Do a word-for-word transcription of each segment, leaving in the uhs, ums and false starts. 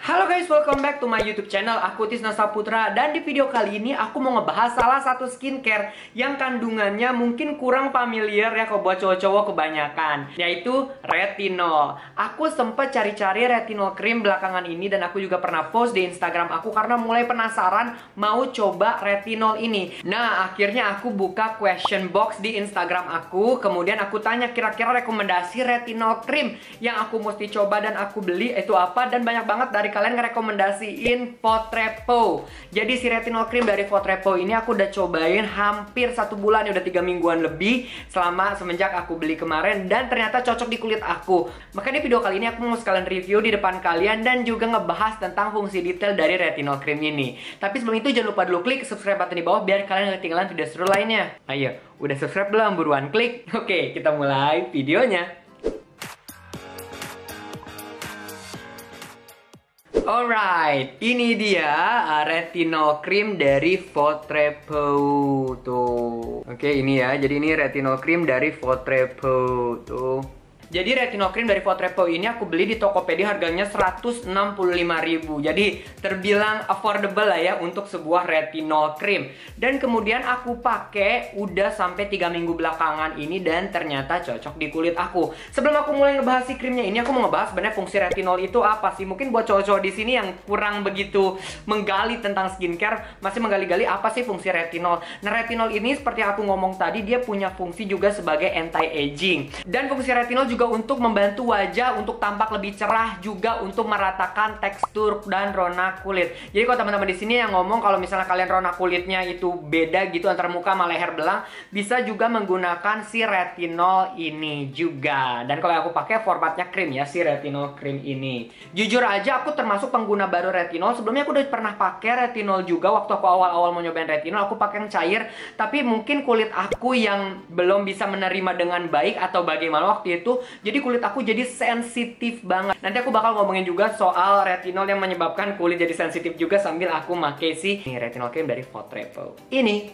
Halo guys, welcome back to my YouTube channel. Aku Tisna Saputra. Dan di video kali ini aku mau ngebahas salah satu skincare yang kandungannya mungkin kurang familiar ya kalau buat cowok-cowok kebanyakan, yaitu retinol. Aku sempet cari-cari retinol cream belakangan ini, dan aku juga pernah post di Instagram aku karena mulai penasaran mau coba retinol ini. Nah, akhirnya aku buka question box di Instagram aku. Kemudian aku tanya kira-kira rekomendasi retinol cream yang aku mesti coba dan aku beli itu apa. Dan banyak banget dari kalian ngerekomendasiin Fotrepo. Jadi si retinol cream dari Fotrepo ini aku udah cobain hampir satu bulan ya, udah tiga mingguan lebih selama semenjak aku beli kemarin, dan ternyata cocok di kulit aku. Maka di video kali ini aku mau sekalian review di depan kalian dan juga ngebahas tentang fungsi detail dari retinol cream ini. Tapi sebelum itu jangan lupa dulu klik subscribe button di bawah biar kalian gak ketinggalan video seru lainnya. Ayo, udah subscribe belum? Buruan klik. Oke, kita mulai videonya. Alright, ini dia uh, retinol cream dari Fotrepo tuh. Oke, ini ya. Jadi ini retinol cream dari Fotrepo tuh. Jadi retinol cream dari Fotrepo ini aku beli di Tokopedia harganya seratus enam puluh lima ribu. Jadi terbilang affordable lah ya untuk sebuah retinol cream. Dan kemudian aku pakai udah sampai tiga minggu belakangan ini dan ternyata cocok di kulit aku. Sebelum aku mulai ngebahas si krimnya ini, aku mau ngebahas sebenarnya fungsi retinol itu apa sih? Mungkin buat cowok-cowok di sini yang kurang begitu menggali tentang skincare, masih menggali-gali apa sih fungsi retinol. Nah, retinol ini seperti yang aku ngomong tadi, dia punya fungsi juga sebagai anti-aging. Dan fungsi retinol juga untuk membantu wajah untuk tampak lebih cerah, juga untuk meratakan tekstur dan rona kulit. Jadi kalau teman-teman di sini yang ngomong kalau misalnya kalian rona kulitnya itu beda gitu antara muka sama leher belang, bisa juga menggunakan si retinol ini juga. Dan kalau aku pakai formatnya krim ya, si retinol cream ini. Jujur aja aku termasuk pengguna baru retinol. Sebelumnya aku udah pernah pakai retinol juga waktu aku awal-awal mau nyobain retinol. Aku pakai yang cair, tapi mungkin kulit aku yang belum bisa menerima dengan baik atau bagaimana waktu itu. Jadi kulit aku jadi sensitif banget. Nanti aku bakal ngomongin juga soal retinol yang menyebabkan kulit jadi sensitif juga sambil aku pakai si ini retinol cream dari Fotrepo ini.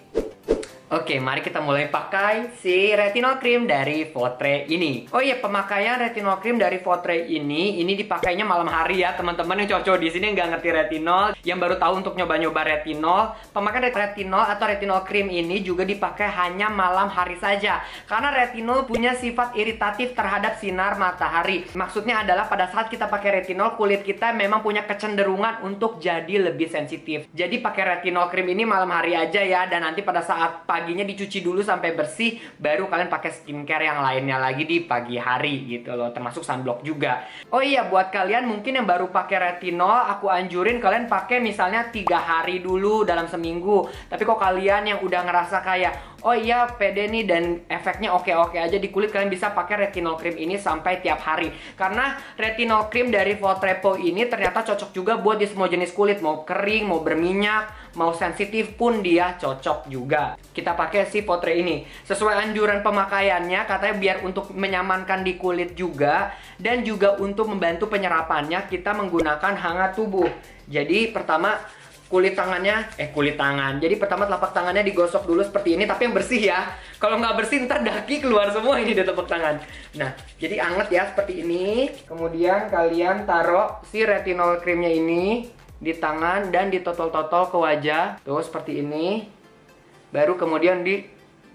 Oke, mari kita mulai pakai si retinol cream dari Fotre ini. Oh iya, pemakaian retinol cream dari Fotre ini, ini dipakainya malam hari ya teman-teman yang cocok di sini nggak ngerti retinol, yang baru tahu untuk nyoba-nyoba retinol. Pemakaian retinol atau retinol cream ini juga dipakai hanya malam hari saja, karena retinol punya sifat iritatif terhadap sinar matahari. Maksudnya adalah pada saat kita pakai retinol, kulit kita memang punya kecenderungan untuk jadi lebih sensitif. Jadi pakai retinol cream ini malam hari aja ya, dan nanti pada saat paginya dicuci dulu sampai bersih, baru kalian pakai skincare yang lainnya lagi di pagi hari gitu loh, termasuk sunblock juga. Oh iya, buat kalian mungkin yang baru pakai retinol, aku anjurin kalian pakai misalnya tiga hari dulu dalam seminggu. Tapi kok kalian yang udah ngerasa kayak oh iya pede nih dan efeknya oke-oke aja di kulit, kalian bisa pakai retinol cream ini sampai tiap hari. Karena retinol cream dari Fotrepo ini ternyata cocok juga buat di semua jenis kulit, mau kering, mau berminyak, mau sensitif pun dia cocok juga. Kita pakai si Fotre ini sesuai anjuran pemakaiannya, katanya biar untuk menyamankan di kulit juga, dan juga untuk membantu penyerapannya kita menggunakan hangat tubuh. Jadi pertama kulit tangannya, eh kulit tangan. Jadi pertama telapak tangannya digosok dulu seperti ini, tapi yang bersih ya. Kalau nggak bersih ntar daki keluar semua ini di telapak tangan. Nah, jadi anget ya seperti ini. Kemudian kalian taruh si retinol creamnya ini di tangan dan ditotol-totol ke wajah. Tuh seperti ini. Baru kemudian di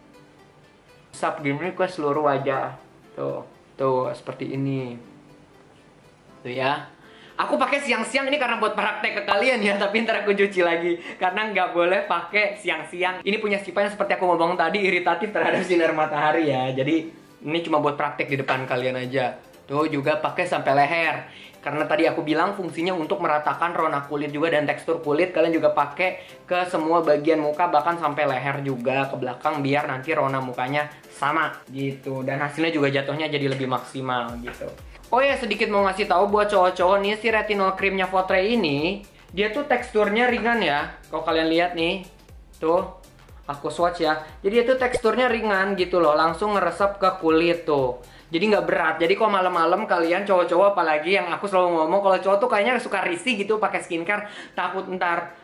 usap gini ke seluruh wajah. Tuh, tuh seperti ini. Tuh ya. Aku pakai siang-siang ini karena buat praktek ke kalian ya, tapi ntar aku cuci lagi karena nggak boleh pakai siang-siang. Ini punya sifatnya seperti aku ngomong tadi, iritatif terhadap sinar matahari ya. Jadi ini cuma buat praktek di depan kalian aja. Tuh juga pakai sampai leher. Karena tadi aku bilang fungsinya untuk meratakan rona kulit juga dan tekstur kulit. Kalian juga pakai ke semua bagian muka, bahkan sampai leher juga ke belakang, biar nanti rona mukanya sama gitu. Dan hasilnya juga jatuhnya jadi lebih maksimal gitu. Oh ya, sedikit mau ngasih tahu buat cowok-cowok nih, si retinol creamnya Fotre ini, dia tuh teksturnya ringan ya. Kalau kalian lihat nih, tuh aku swatch ya. Jadi itu teksturnya ringan gitu loh, langsung ngeresep ke kulit tuh. Jadi nggak berat. Jadi kalau malam-malam kalian cowok-cowok, apalagi yang aku selalu ngomong, kalau cowok tuh kayaknya suka risih gitu pakai skincare, takut ntar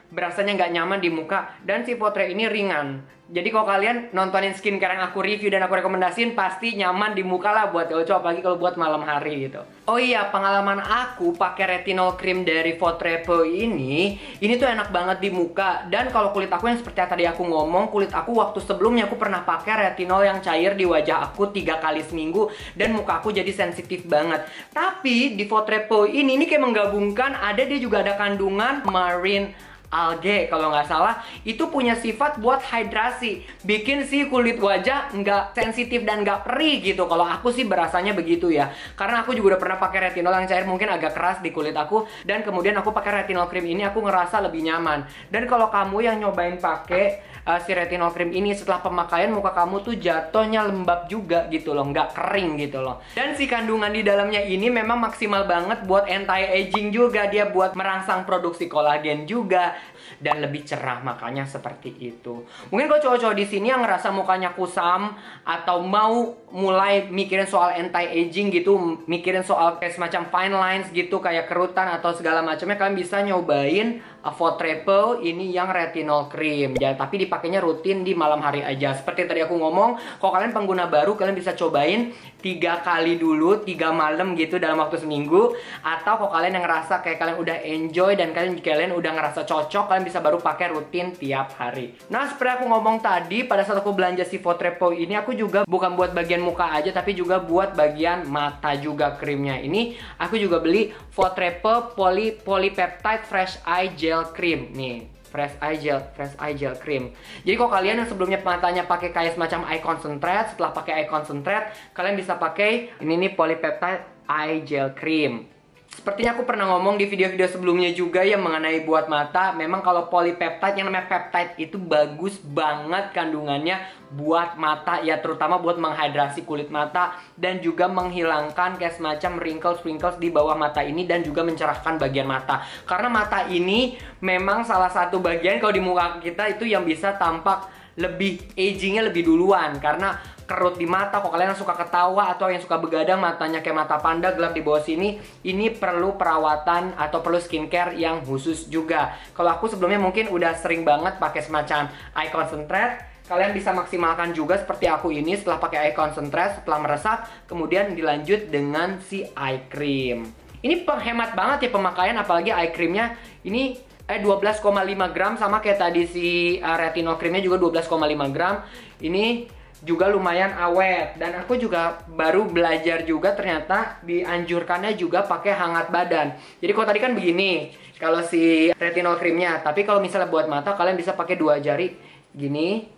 berasanya nggak nyaman di muka. Dan si Fortre ini ringan. Jadi kalau kalian nontonin skincare yang aku review dan aku rekomendasiin, pasti nyaman di muka lah buat cowok-cowok, apalagi kalau buat malam hari gitu. Oh iya, pengalaman aku pakai retinol cream dari Fortrepo ini, ini tuh enak banget di muka. Dan kalau kulit aku yang seperti yang tadi aku ngomong, kulit aku waktu sebelumnya aku pernah pakai retinol yang cair di wajah aku tiga kali seminggu, dan muka aku jadi sensitif banget. Tapi di Fortrepo ini, ini kayak menggabungkan, ada dia juga ada kandungan marine algae kalau nggak salah, itu punya sifat buat hidrasi, bikin si kulit wajah nggak sensitif dan nggak perih gitu. Kalau aku sih berasanya begitu ya, karena aku juga udah pernah pakai retinol yang cair, mungkin agak keras di kulit aku, dan kemudian aku pakai retinol cream ini, aku ngerasa lebih nyaman. Dan kalau kamu yang nyobain pakai uh, si retinol cream ini, setelah pemakaian muka kamu tuh jatuhnya lembab juga gitu loh, nggak kering gitu loh. Dan si kandungan di dalamnya ini memang maksimal banget buat anti-aging juga, dia buat merangsang produksi kolagen juga, dan lebih cerah, makanya seperti itu. Mungkin kalau cowok-cowok di sini yang ngerasa mukanya kusam atau mau mulai mikirin soal anti-aging gitu, mikirin soal kayak semacam fine lines gitu, kayak kerutan atau segala macamnya, kalian bisa nyobain uh, Fortrepo ini yang retinol cream ya, tapi dipakainya rutin di malam hari aja. Seperti tadi aku ngomong, kalau kalian pengguna baru, kalian bisa cobain tiga kali dulu, tiga malam gitu dalam waktu seminggu. Atau kalau kalian yang ngerasa kayak kalian udah enjoy dan kalian kalian udah ngerasa cocok, kalian bisa baru pakai rutin tiap hari. Nah, seperti aku ngomong tadi, pada saat aku belanja si Fortrepo ini, aku juga bukan buat bagian muka aja, tapi juga buat bagian mata juga krimnya. Ini aku juga beli Fortrepo Poly Polypeptide Fresh Eye Gel Cream nih. Fresh Eye Gel, Fresh Eye Gel Cream. Jadi kalau kalian yang sebelumnya matanya pakai kayak semacam eye concentrate, setelah pakai eye concentrate, kalian bisa pakai ini nih Polypeptide Eye Gel Cream. Sepertinya aku pernah ngomong di video-video sebelumnya juga ya mengenai buat mata. Memang kalau polypeptide, yang namanya peptide itu bagus banget kandungannya buat mata ya, terutama buat menghidrasi kulit mata dan juga menghilangkan kayak semacam wrinkles-wrinkles di bawah mata ini, dan juga mencerahkan bagian mata. Karena mata ini memang salah satu bagian kalau di muka kita itu yang bisa tampak lebih agingnya lebih duluan, karena kerut di mata. Kalau kalian yang suka ketawa atau yang suka begadang, matanya kayak mata panda gelap di bawah sini, ini perlu perawatan atau perlu skincare yang khusus juga. Kalau aku sebelumnya mungkin udah sering banget pakai semacam eye concentrate, kalian bisa maksimalkan juga seperti aku ini setelah pakai eye concentrate, setelah meresap, kemudian dilanjut dengan si eye cream. Ini penghemat banget ya pemakaian, apalagi eye creamnya ini eh dua belas koma lima gram, sama kayak tadi si uh, retinol creamnya juga dua belas koma lima gram. Ini juga lumayan awet, dan aku juga baru belajar juga ternyata dianjurkannya juga pakai hangat badan. Jadi kalau tadi kan begini kalau si retinol creamnya, tapi kalau misalnya buat mata kalian bisa pakai dua jari gini,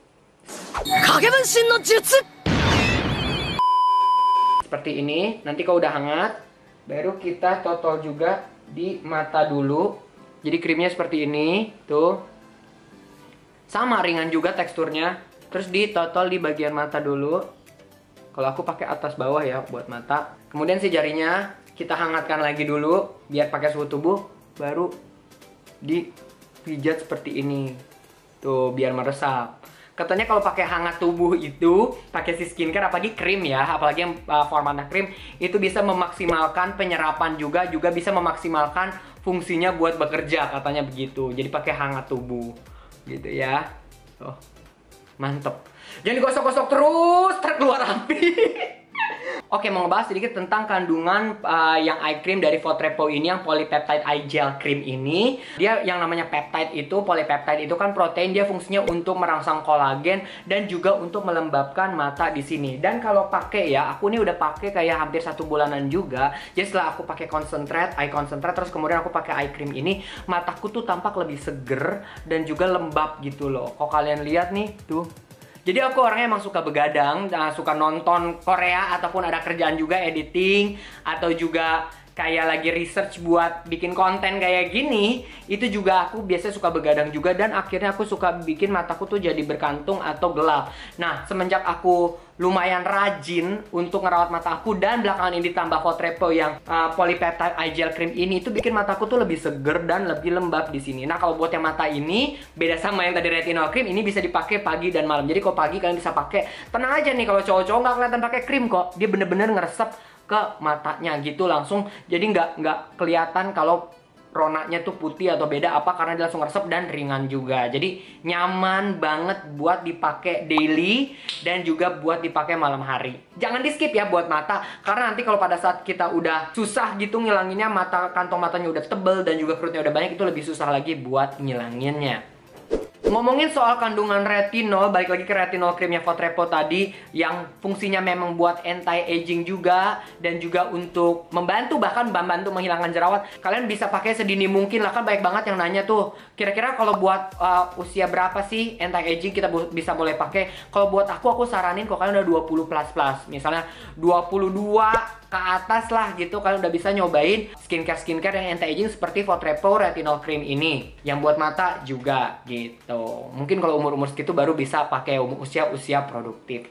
seperti ini. Nanti kalau udah hangat baru kita totol juga di mata dulu. Jadi krimnya seperti ini tuh, sama ringan juga teksturnya. Terus ditotol di bagian mata dulu. Kalau aku pakai atas bawah ya buat mata. Kemudian si jarinya kita hangatkan lagi dulu biar pakai suhu tubuh, baru dipijat seperti ini. Tuh, biar meresap. Katanya kalau pakai hangat tubuh itu, pakai si skincare apalagi krim ya, apalagi yang uh, formatnya krim, itu bisa memaksimalkan penyerapan juga, juga bisa memaksimalkan fungsinya buat bekerja, katanya begitu. Jadi pakai hangat tubuh gitu ya. Tuh. Mantep. Jangan digosok-gosok terus, terkeluar api. Oke, mau ngebahas sedikit tentang kandungan uh, yang eye cream dari Fortrepo ini, yang Polypeptide Eye Gel Cream ini. Dia yang namanya peptide itu, polypeptide itu kan protein, dia fungsinya untuk merangsang kolagen dan juga untuk melembabkan mata di sini. Dan kalau pakai ya, aku ini udah pakai kayak hampir satu bulanan juga. Jadi setelah aku pakai concentrate, eye concentrate, terus kemudian aku pakai eye cream ini, mataku tuh tampak lebih seger dan juga lembab gitu loh. Kalau kalian lihat nih, tuh. Jadi aku orangnya emang suka begadang, suka nonton Korea ataupun ada kerjaan juga editing, atau juga kayak lagi research buat bikin konten kayak gini, itu juga aku biasanya suka begadang juga, dan akhirnya aku suka bikin mataku tuh jadi berkantung atau gelap. Nah, semenjak aku lumayan rajin untuk ngerawat mata aku, dan belakangan ini ditambah Fortrepo yang uh, Polypeptide Eye Gel Cream ini, itu bikin mataku tuh lebih seger dan lebih lembab di sini. Nah, kalau buat yang mata ini beda sama yang tadi retinol cream, ini bisa dipakai pagi dan malam. Jadi kalau pagi kalian bisa pakai, tenang aja nih, kalau cowok-cowok nggak kelihatan pakai krim kok, dia bener-bener ngeresep ke matanya gitu langsung. Jadi nggak nggak kelihatan kalau ronanya tuh putih atau beda apa, karena dia langsung resep dan ringan juga. Jadi nyaman banget buat dipakai daily dan juga buat dipakai malam hari. Jangan di skip ya buat mata, karena nanti kalau pada saat kita udah susah gitu ngilanginnya, mata kantong matanya udah tebel dan juga kerutnya udah banyak, itu lebih susah lagi buat ngilanginnya. Ngomongin soal kandungan retinol, balik lagi ke retinol creamnya Fotrepo tadi, yang fungsinya memang buat anti-aging juga, dan juga untuk membantu, bahkan membantu menghilangkan jerawat. Kalian bisa pakai sedini mungkin lah, kan banyak banget yang nanya tuh, kira-kira kalau buat uh, usia berapa sih anti-aging kita bisa mulai pakai? Kalau buat aku, aku saranin kalau kalian udah dua puluh plus plus, misalnya dua puluh dua ke atas lah gitu, kalian udah bisa nyobain skincare-skincare yang anti-aging seperti Fotrepo Retinol Cream ini, yang buat mata juga gitu. Mungkin kalau umur-umur segitu baru bisa pakai usia-usia produktif.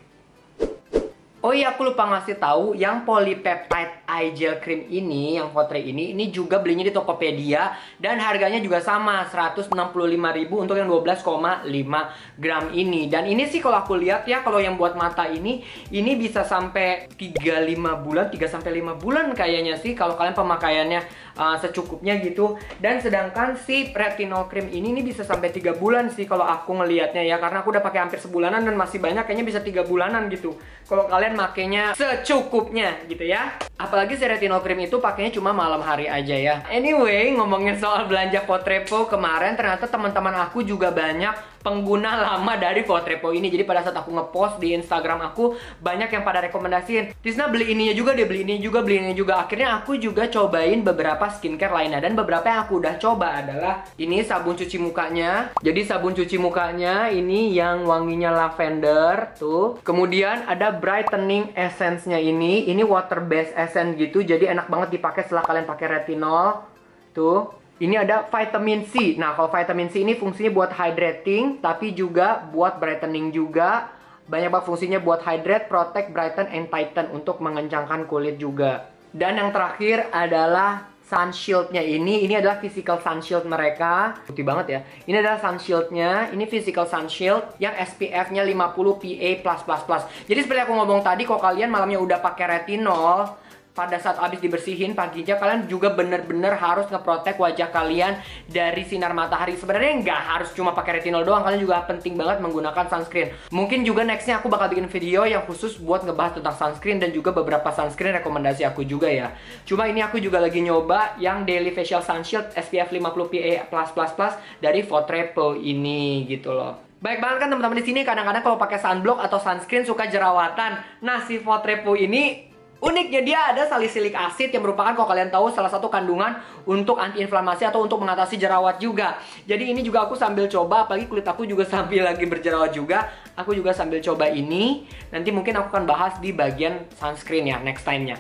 Oh iya, aku lupa ngasih tahu, yang polypeptide eye gel cream ini, yang Fotre ini, ini juga belinya di Tokopedia dan harganya juga sama, seratus enam puluh lima ribu untuk yang dua belas koma lima gram ini. Dan ini sih kalau aku lihat ya, kalau yang buat mata ini, ini bisa sampai tiga sampai lima bulan, tiga sampai lima bulan kayaknya sih kalau kalian pemakaiannya uh, secukupnya gitu. Dan sedangkan si retinol cream ini, ini bisa sampai tiga bulan sih kalau aku ngelihatnya ya, karena aku udah pakai hampir sebulanan dan masih banyak, kayaknya bisa tiga bulanan gitu. Kalau kalian makainya secukupnya gitu ya. Apalagi si retinol cream itu pakainya cuma malam hari aja ya. Anyway, ngomongin soal belanja Fotrepo kemarin, ternyata teman-teman aku juga banyak pengguna lama dari Fotrepo ini. Jadi pada saat aku ngepost di Instagram aku, banyak yang pada rekomendasiin, Tisna beli ininya juga deh, beli ini juga, beli ini juga. Akhirnya aku juga cobain beberapa skincare lainnya, dan beberapa yang aku udah coba adalah ini sabun cuci mukanya. Jadi sabun cuci mukanya ini yang wanginya lavender tuh. Kemudian ada brightening essence-nya ini, ini water based essence gitu. Jadi enak banget dipakai setelah kalian pakai retinol tuh. Ini ada vitamin C. Nah, kalau vitamin C ini fungsinya buat hydrating, tapi juga buat brightening juga. Banyak banget fungsinya buat hydrate, protect, brighten, and tighten, untuk mengencangkan kulit juga. Dan yang terakhir adalah sun shield-nya ini. Ini adalah physical sun shield mereka. Putih banget ya. Ini adalah sun shield-nya. Ini physical sun shield yang S P F-nya lima puluh P A plus plus plus. Jadi seperti aku ngomong tadi, kalau kalian malamnya udah pakai retinol, pada saat habis dibersihin paginya, kalian juga bener-bener harus ngeprotek wajah kalian dari sinar matahari. Sebenarnya nggak harus cuma pakai retinol doang, kalian juga penting banget menggunakan sunscreen. Mungkin juga nextnya aku bakal bikin video yang khusus buat ngebahas tentang sunscreen, dan juga beberapa sunscreen rekomendasi aku juga ya. Cuma ini aku juga lagi nyoba yang Daily Facial Sun Shield S P F lima puluh P A plus plus plus dari Fotrepo ini gitu loh. Baik banget kan teman-teman di sini, kadang-kadang kalau pakai sunblock atau sunscreen suka jerawatan. Nah, si Fotrepo ini uniknya dia ada salisilik acid yang merupakan, kalau kalian tahu, salah satu kandungan untuk antiinflamasi atau untuk mengatasi jerawat juga. Jadi ini juga aku sambil coba, apalagi kulit aku juga sambil lagi berjerawat juga. Aku juga sambil coba ini. Nanti mungkin aku akan bahas di bagian sunscreen ya, next time-nya.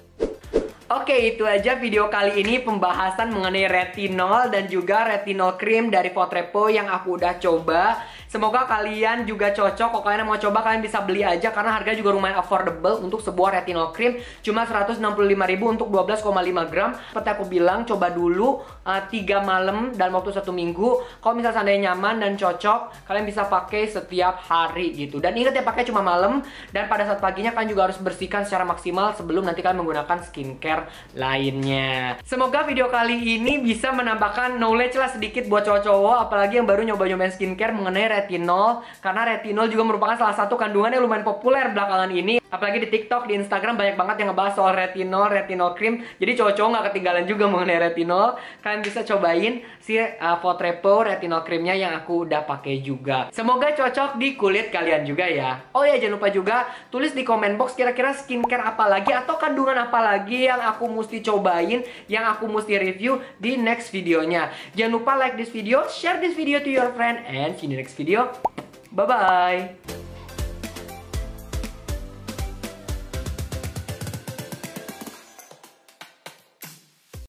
Oke, itu aja video kali ini, pembahasan mengenai retinol dan juga retinol cream dari Fotrepo yang aku udah coba. Semoga kalian juga cocok. Kalau kalian mau coba, kalian bisa beli aja karena harga juga lumayan affordable untuk sebuah retinol cream. Cuma seratus enam puluh lima ribu untuk dua belas koma lima gram. Seperti aku bilang, coba dulu uh, tiga malam dalam waktu satu minggu. Kalau misalnya seandainya nyaman dan cocok, kalian bisa pakai setiap hari gitu. Dan ingat ya, pakai cuma malam, dan pada saat paginya kalian juga harus bersihkan secara maksimal sebelum nanti kalian menggunakan skincare lainnya. Semoga video kali ini bisa menambahkan knowledge lah sedikit buat cowok-cowok, apalagi yang baru nyoba-nyobain skincare mengenai retinol, karena retinol juga merupakan salah satu kandungan yang lumayan populer belakangan ini. Apalagi di TikTok, di Instagram banyak banget yang ngebahas soal retinol, retinol cream. Jadi cowok-cowok nggak ketinggalan juga mengenai retinol. Kalian bisa cobain si uh, Fotrepo retinol creamnya yang aku udah pakai juga. Semoga cocok di kulit kalian juga ya. Oh ya, jangan lupa juga tulis di comment box kira-kira skincare apa lagi atau kandungan apa lagi yang aku mesti cobain, yang aku mesti review di next videonya. Jangan lupa like this video, share this video to your friend, and see you in the next video. Bye-bye!